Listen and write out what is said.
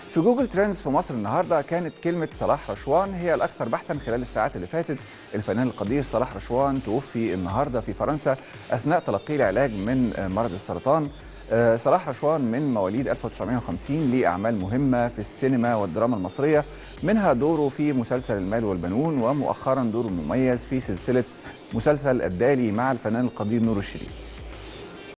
في جوجل ترندز في مصر النهارده كانت كلمة صلاح رشوان هي الأكثر بحثا خلال الساعات اللي فاتت. الفنان القدير صلاح رشوان توفي النهارده في فرنسا أثناء تلقيه العلاج من مرض السرطان. صلاح رشوان من مواليد 1950 ليه أعمال مهمة في السينما والدراما المصرية، منها دوره في مسلسل المال والبنون، ومؤخرا دوره المميز في سلسلة مسلسل الدالي مع الفنان القدير نور الشريف.